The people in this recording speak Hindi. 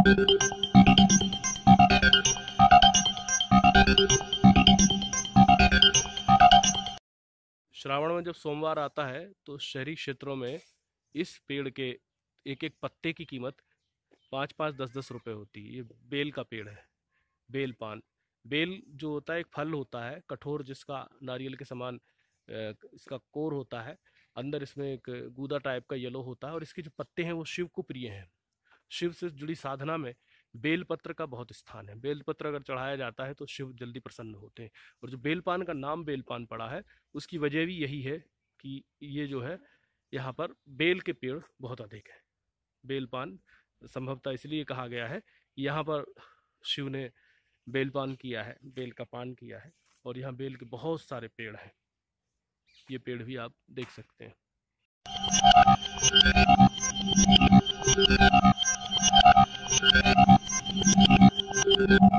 श्रावण में जब सोमवार आता है तो शहरी क्षेत्रों में इस पेड़ के एक एक पत्ते की कीमत 5-5, 10-10 रुपए होती है। ये बेल का पेड़ है, बेल पान। बेल जो होता है एक फल होता है कठोर, जिसका नारियल के समान इसका कोर होता है। अंदर इसमें एक गूदा टाइप का येलो होता है और इसके जो पत्ते हैं वो शिव को प्रिय हैं। शिव से जुड़ी साधना में बेलपत्र का बहुत स्थान है। बेलपत्र अगर चढ़ाया जाता है तो शिव जल्दी प्रसन्न होते हैं। और जो बेलपान का नाम बेलपान पड़ा है उसकी वजह भी यही है कि ये जो है यहाँ पर बेल के पेड़ बहुत अधिक है। बेलपान संभवतः इसलिए कहा गया है कि यहाँ पर शिव ने बेलपान किया है, बेल का पान किया है। और यहाँ बेल के बहुत सारे पेड़ हैं, ये पेड़ भी आप देख सकते हैं।